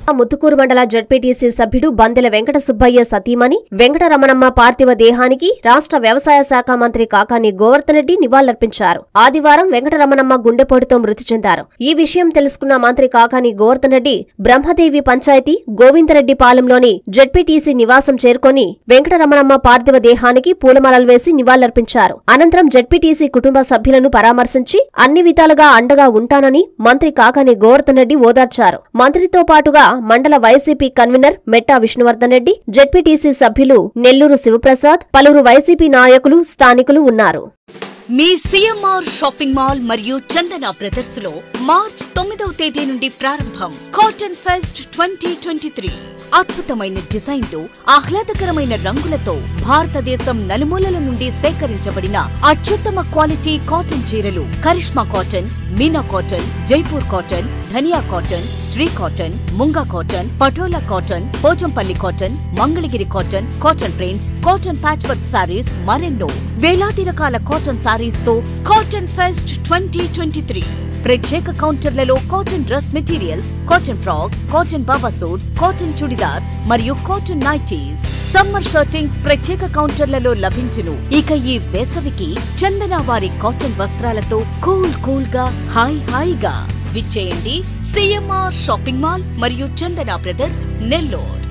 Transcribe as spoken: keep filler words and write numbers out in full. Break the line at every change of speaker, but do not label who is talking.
ముత్తుకూరు మండల జెడ్పీటీసీ సభ్యుడు బందెల వెంకట సుబ్బయ్య సతీమణి వెంకటరమణమ్మ పార్థివ దేహానికి రాష్ట్ర వ్యవసాయ శాఖ మంత్రి కాకాని గోవర్ధన్ రెడ్డి నివాళులర్పించారు. ఆదివారం వెంకటరమణమ్మ గుండెపోటుతో మృతి చెందారు. ఈ విషయం తెలుసుకున్న మంత్రి కాకాని గోవర్ధన్ రెడ్డి బ్రహ్మదేవి పంచాయతీ గోవిందరెడ్డి పాలెంలోని జెడ్పీటీసీ నివాసం చేరుకొని వెంకటరమణమ్మ పార్థివ దేహానికి పూలమాలలు వేసి నివాళులర్పించారు. అనంతరం జెడ్పీటీసీ కుటుంబ సభ్యులను పరామర్శించి అన్ని విధాలుగా అండగా ఉంటానని మంత్రి కాకాని గోవర్ధన్ రెడ్డి ఓదార్చారు. మంత్రితో పాటుగా మండల YCP convener Metta Vishnuvardhan Reddy, ZPTC సభ్యులు నెల్లూరు శివప్రసాద్, పలువురు వైసీపీ నాయకులు, స్థానికులు ఉన్నారు.
మీ సిఎంఆర్ షాపింగ్ మాల్ మరియు చందన బ్రదర్స్ లో మార్చ్ తొమ్మిదవ తేదీ నుండి ప్రారంభం cotton fest twenty twenty three. అద్భుతమైన డిజైన్లు, ఆహ్లాదకరమైన రంగులతో భారతదేశం నలుమూలల నుండి సేకరించబడిన అత్యుత్తమ క్వాలిటీ కాటన్ చీరలు Karishma cotton, Meena cotton, Jaipur cotton, Dhaniya cotton, Shri cotton, Munga cotton, Patola cotton, Pochampalli cotton, Mangalagiri cotton, cotton prints, cotton patch work saris, మరెన్నో వేలాది రకాల కాటన్ సారీస్ తో cotton fest twenty twenty three. ప్రత్యేక కౌంటర్లలో cotton dress materials, cotton frocks, cotton బాబా సూట్స్, కాటన్ చుడిదార్స్ మరియు కాటన్ నైటీస్, సమ్మర్ షర్టింగ్స్ ప్రత్యేక కౌంటర్లలో లభించును. ఇక ఈ వేసవికి చందన వారి కాటన్ వస్త్రాలతో కూల్ కూల్ గా హాయ్ హాయిగా విచ్చేయండి సిఎంఆర్ షాపింగ్ మాల్ మరియు చందన బ్రదర్స్ నెల్లూరు.